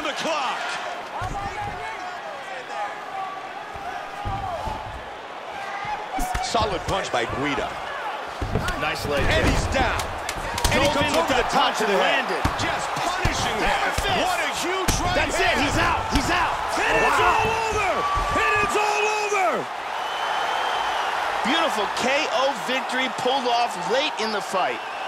the clock. Solid punch by Guida. Nice leg. And he's down. And he comes over the top to the head. Just punishing him. What a huge right hand. That's it. He's out. He's out. And it's all over. And it's all over. Beautiful KO victory pulled off late in the fight.